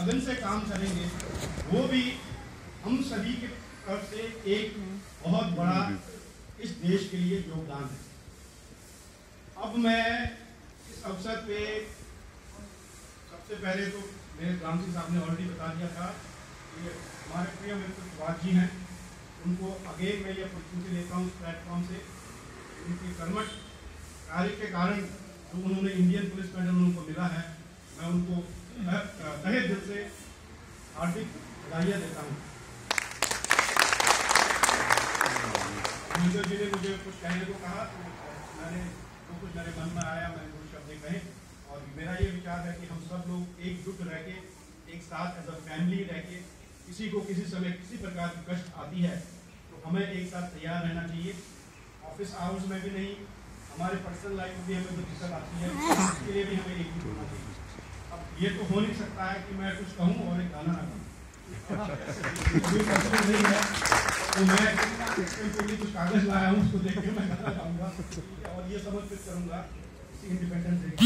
लगन से काम करेंगे, वो भी हम सभी की तरफ से एक बहुत बड़ा इस देश के लिए योगदान है। अब मैं इस अवसर पे सबसे पहले तो मेरे राम सिंह साहब ने ऑलरेडी बता दिया था कि हमारे प्रिय मित्र सुभाष जी हैं, उनको अगेन मैं ये अपॉर्चुनिटी लेता हूँ इस प्लेटफॉर्म से। उनकी कर्मठ कार्य के कारण जो उन्होंने इंडियन पुलिस मेडल उनको मिला है, मैं उनको तहे दिल से हार्दिक बधाइयाँ देता हूँ। जी ने मुझे कुछ कहने को कहा तो मैंने जो कुछ मेरे मन में आया मैंने कुछ शब्द कहे, और मेरा ये विचार है कि हम सब लोग एकजुट रह के एक साथ एज अ फैमिली रह के किसी को किसी समय किसी प्रकार की कष्ट आती है तो हमें एक साथ तैयार रहना चाहिए। ऑफिस आवर्स में भी नहीं, हमारे पर्सनल लाइफ में भी हमें जो दिक्कत आती है उसके लिए भी हमें एकजुट होना चाहिए। अब ये तो हो नहीं सकता है कि मैं कुछ कहूँ और एक गाना ना कहूँ, नहीं है तो मैं कुछ कागज लाया हूँ उसको देख के मैं गाना गाऊंगा और ये समर्पित करूंगा इंडिपेंडेंस डे।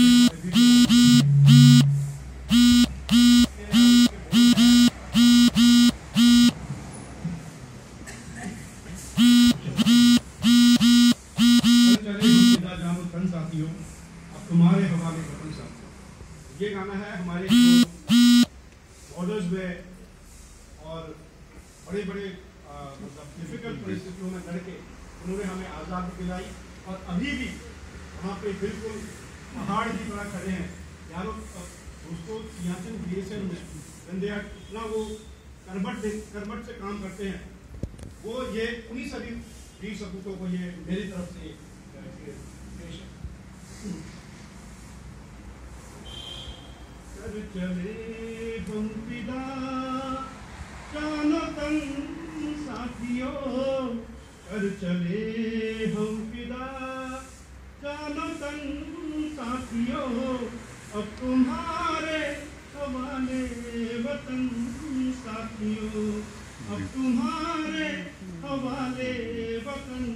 साथियों, अब तुम्हारे हवाले वतन साथियों, ये गाना है हमारे बॉर्डर्स में और बड़े बड़े मतलब डिफिकल्ट परिस्थितियों में लड़के उन्होंने हमें आज़ादी दिलाई, और अभी भी वहाँ पे बिल्कुल पहाड़ की तरह खड़े हैं यारों। दोस्तों, सियाचिन ग्लेशियर में गंदेया इतना वो कर्मठ से काम करते हैं, वो ये उन्हीं सभी वीर सपूतों को ये मेरी तरफ से पेश है। कर चले हम फिदा जानो तन साथियों, कर चले हम फिदा जानो तन साथियों, अब तुम्हारे हवाले वतन साथियों, अब तुम्हारे हवाले वतन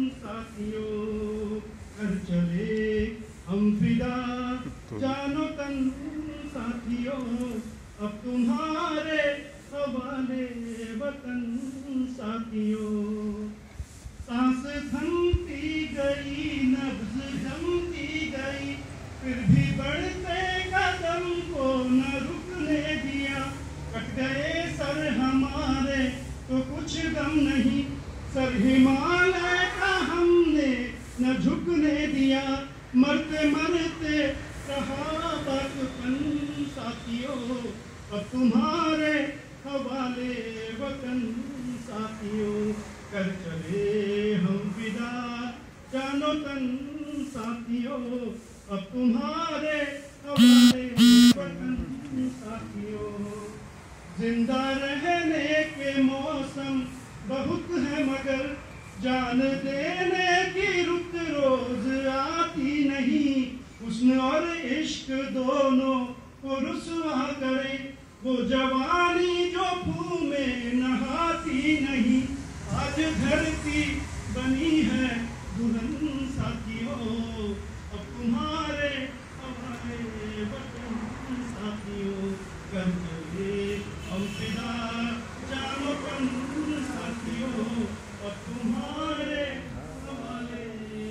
साथियों, कर चले हम फिदा जानो तन साथियों, अब तुम्हारे हवाले वतन साथियों। सांस थमती गई, नब्ज जमती गई, फिर भी बढ़ते कदम को न रुकने दिया। कट गए सर हमारे तो कुछ गम नहीं, सर हिमालय का हमने न झुकने दिया। मरते मरते रहा बचपन साथियों, अब तुम्हारे हवाले वतन साथियों, कर चले हम विदा जानो तन साथियों, अब तुम्हारे हवाले वतन साथियों। जिंदा रहने के मौसम बहुत है मगर जान देने की रुत रोज आती नहीं। हुस्न और इश्क दोनों को रुसवा करे, वो जवानी जो फूल में नहाती नहीं। आज धरती बनी है दुल्हन साथियों, अब तुम्हारे हवाले वतन साथियों, कर चले हम फिदा जानो तन साथियों, अब तुम्हारे हवाले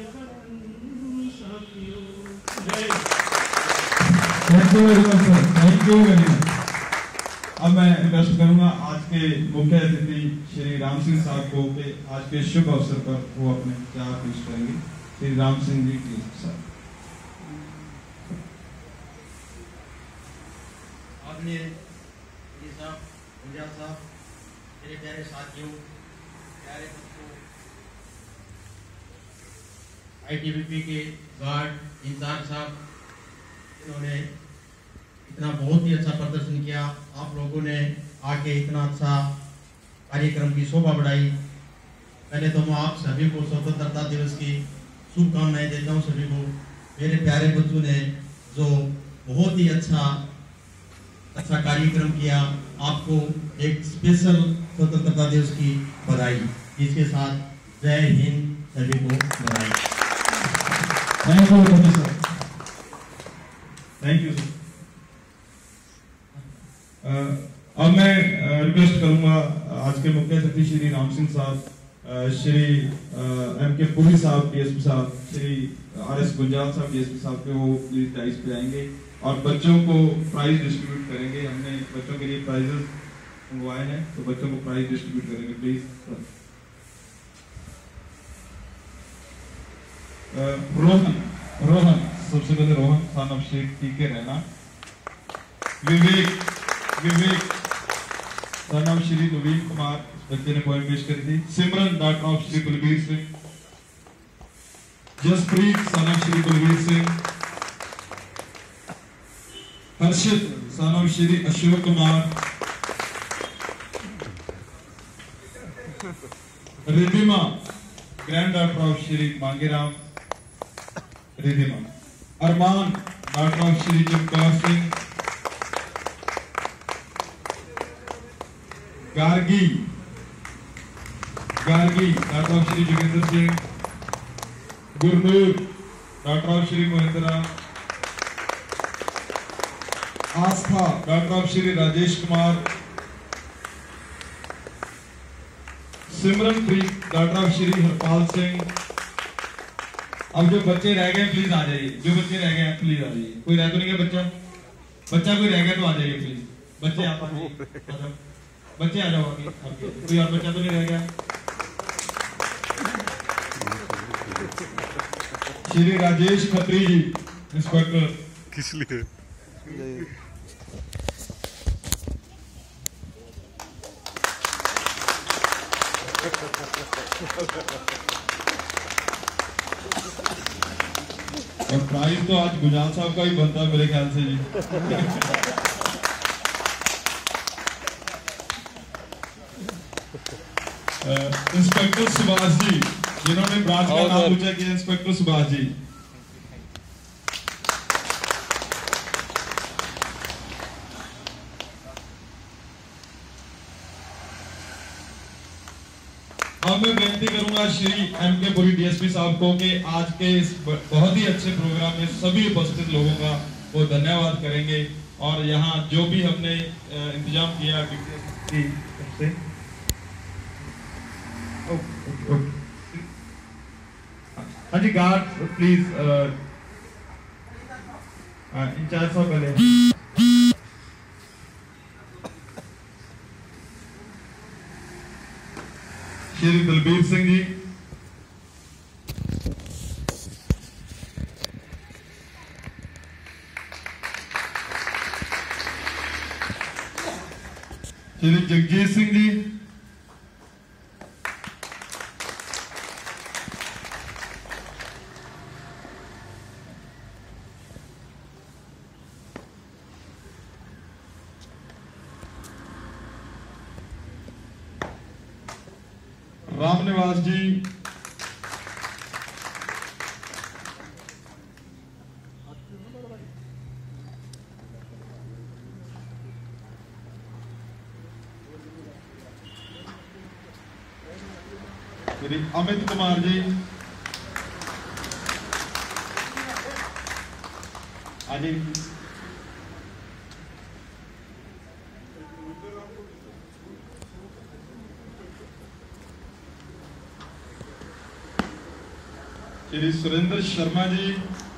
वतन साथियों। Thank you very much sir, thank you very much. अब मैं रिक्वेस्ट करूंगा आज के मुख्य अतिथि श्री राम सिंह साहब को कि आज के शुभ अवसर पर वो अपने विचार पेश करेंगे। श्री राम सिंह जी की सर। आदरणीय साहब, पंजाब साहब, मेरे प्यारे साथियों, प्यारे बच्चों, ITBP के गार्ड इंचार्ज साहब, इन्होंने इतना बहुत ही अच्छा प्रदर्शन किया। आप लोगों ने आके इतना अच्छा कार्यक्रम की शोभा बढ़ाई। पहले तो मैं आप सभी को स्वतंत्रता दिवस की शुभकामनाएं देता हूं। सभी को, मेरे प्यारे बच्चों ने जो बहुत ही अच्छा कार्यक्रम किया, आपको एक स्पेशल स्वतंत्रता दिवस की बधाई। इसके साथ जय हिंद, सभी को बधाई। Thank you sir, thank you sir. अब मैं रिक्वेस्ट करूंगा आज के मुख्य अतिथि श्री राम सिंह साहब, श्री M.K. पुरी साहब DSP साहब, श्री R.S. गुंजाल साहब DSP साहब के वो प्लीज डाइस पे आएंगे और बच्चों को प्राइज डिस्ट्रीब्यूट करेंगे। हमने बच्चों के लिए प्राइजेस मंगवाए हैं तो बच्चों को प्राइज डिस्ट्रीब्यूट करेंगे प्लीज। रोहन सबसे पहले रोहन सन ऑफ शेख टीके रहना। विवेक सन ऑफ श्री नवीन कुमार, इस बच्चे ने पोएम पेश करी थी। Simran daughter of Shri Balbir Singh. Jaspreet son of Shri Balbir Singh. Harshit son of Shri Ashok Kumar. Ridhima granddaughter of Shri Mangeram Ridhima. Arman daughter of Shri Chamkaur Singh. Gargi daughter of Shri Joginder Singh. Gurnoor daughter of Shri Mahendra. Aastha daughter of Shri Rajesh Kumar. Simranpreet daughter of Shri Harpal Singh. अब जो बच्चे रह गए प्लीज आ जाइए, जो बच्चे रह गए प्लीज आ जाइए। कोई रह तो नहीं गया बच्चा कोई रह गया तो आ जाइए प्लीज। बच्चे आप बच्चे आ जाओ आगे। कोई और बच्चा तो नहीं रह गया। श्री राजेश खत्री जी इंस्पेक्टर। किस लिए? और प्राइज तो आज गुजाल साहब का ही बनता है मेरे ख्याल से जी। इंस्पेक्टर सुभाष जी, जिन्होंने ब्रांच का नाम पूछा कि इंस्पेक्टर सुभाष जी। अब मैं बेनती करूंगा श्री M.K. पुरी DSP साहब को कि आज के इस बहुत ही अच्छे प्रोग्राम में सभी उपस्थित लोगों का वो धन्यवाद करेंगे और यहाँ जो भी हमने इंतजाम किया हाँ जी गार्ड प्लीज इंचार्ज साहब पहले। श्री बलबीर सिंह जी। श्री जगजीत सिंह जी। रामनिवास जी। श्री अमित कुमार जी। आजी Shri Surendra Sharma ji.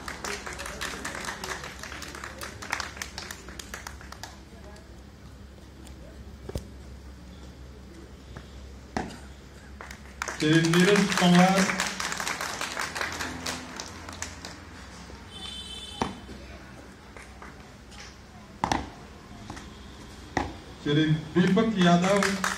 Shri Neeraj Panwar. Shri Deepak Yadav.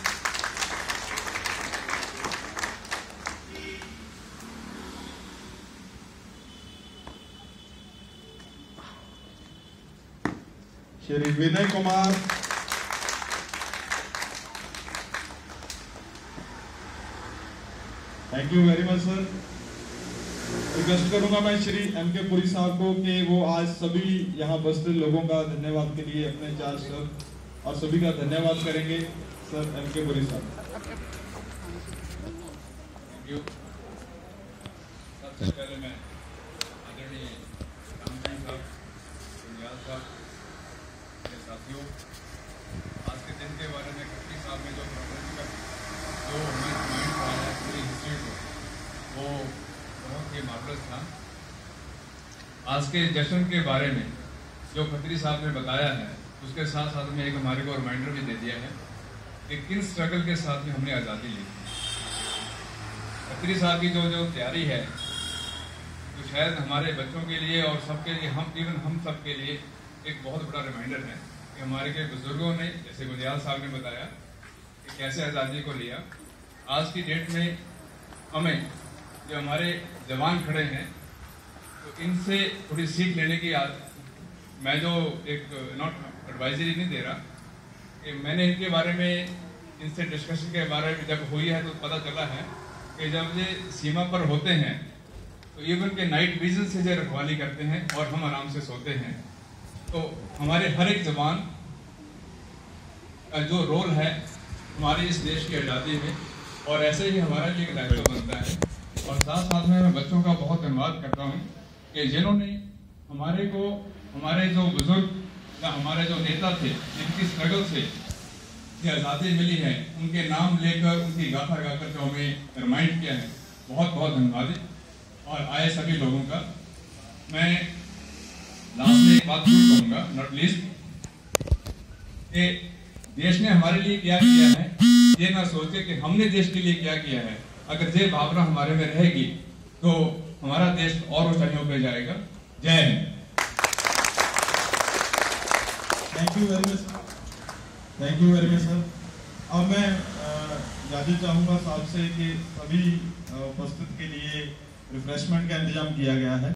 Shri Vinay Kumar. Thank you very much sir. Request करूंगा मैं श्री M.K. पुरी साहब को कि वो आज सभी यहाँ उपस्थित लोगों का धन्यवाद के लिए अपने चार शब्द और सभी का धन्यवाद करेंगे। Sir M.K. पुरी साहब। Thank you. सबसे पहले मैं आदरणीय राम सिंह साहब, गुंजाल साहब, साथियों आज के जश्न के बारे में जो खत्री साहब ने बताया है, उसके साथ साथ में एक हमारे को रिमाइंडर भी दे दिया है कि किन स्ट्रगल के साथ में हमने आज़ादी ली। खत्री साहब की जो तैयारी है, तो शायद हमारे बच्चों के लिए और सबके लिए, हम सब के लिए एक बहुत बड़ा रिमाइंडर है कि हमारे के बुजुर्गों ने, जैसे गुंजियाल साहब ने बताया कि कैसे आज़ादी को लिया। आज की डेट में हमें जो हमारे जवान खड़े हैं, तो इनसे थोड़ी सीख लेने की मैं जो एक नॉट एडवाइजरी नहीं दे रहा, कि मैंने इनके बारे में, इनसे डिस्कशन के बारे में जब हुई है तो पता चला है कि जब ये सीमा पर होते हैं तो इवन के नाइट विजन से जो रखवाली करते हैं और हम आराम से सोते हैं। तो हमारे हर एक जवान का जो रोल है हमारे इस देश की आज़ादी में, और ऐसे ही हमारा भी एक दायित्व बनता है। और साथ साथ में मैं बच्चों का बहुत धन्यवाद करता हूँ कि जिन्होंने हमारे जो बुजुर्ग या हमारे जो नेता थे, जिनकी स्ट्रगल से ये आज़ादी मिली है, उनके नाम लेकर, उनकी गाथा गाकर जो हमें रिमाइंड किया है, बहुत बहुत धन्यवाद। और आए सभी लोगों का मैं लास्ट में एक बात जरूर कहूँगा, नॉट लीस्ट, कि देश ने हमारे लिए क्या किया है, ये ना सोचे कि हमने देश के लिए क्या किया है। अगर ये भावना हमारे में रहेगी तो हमारा देश और ऊंचाइयों पे जाएगा। जय Hind. Thank you very much, thank you very much sir. अब मैं इजाजत चाहूँगा साहब से कि सभी उपस्थित के लिए रिफ्रेशमेंट का इंतजाम किया गया है।